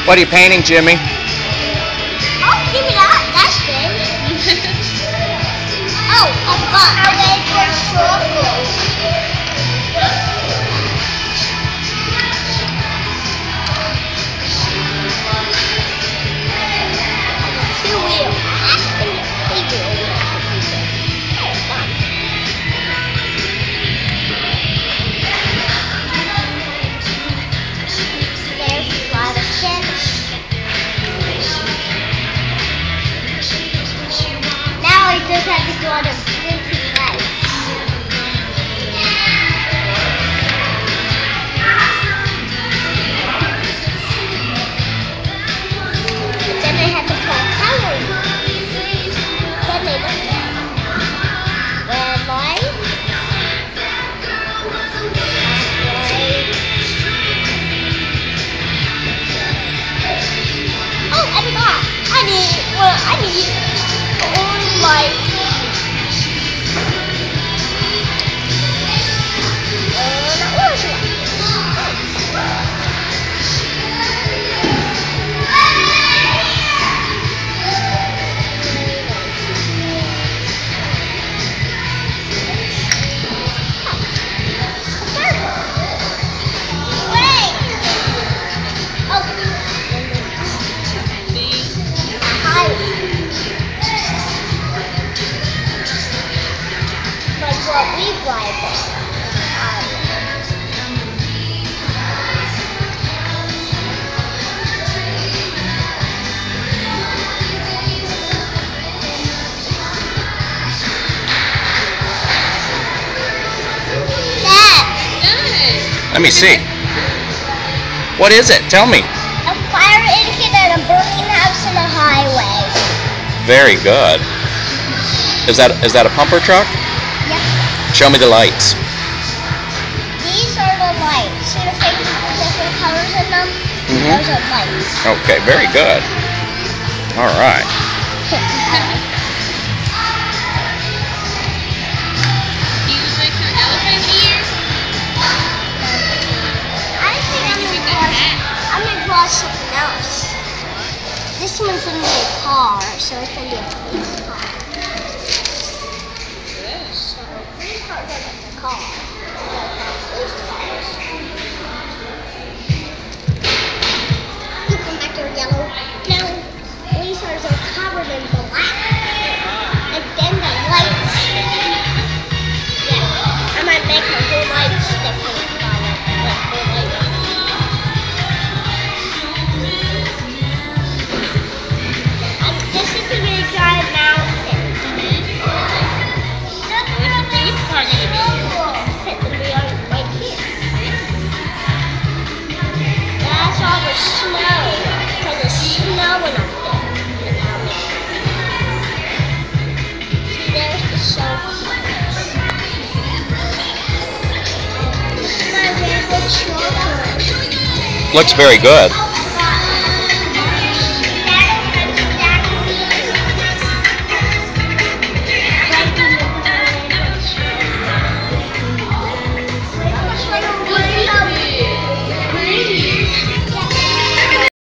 What are you painting, Jimmy? Oh, give me that. That's big. Oh, a bug. How big are circles? Two wheels. Now I just have to go on a blinking light. Then I have to put coloring. Then they look at red light. Oh, I forgot. I need orange light. What we drive Let me see. What is it? Tell me. A fire engine and a burning house on a highway. Very good. Is that a pumper truck? Yep. Show me the lights. These are the lights. See the different colors in them? Mm-hmm. Those are lights. Okay, very good. All right. Do you like your elephant ears? I think I'm gonna draw something else. This one's gonna be a car, so it's gonna be a police car. So police cars are like a car. Police cars. You come back to yellow. Now police cars are covered in black. And then the lights. Yeah. I might make a whole light stick on it. Like whole light. This is the way drive mountain. Where's the police car going to be? We are right here. That's all the snow. Because it's snowing up there. See, there's the snow. Looks very good.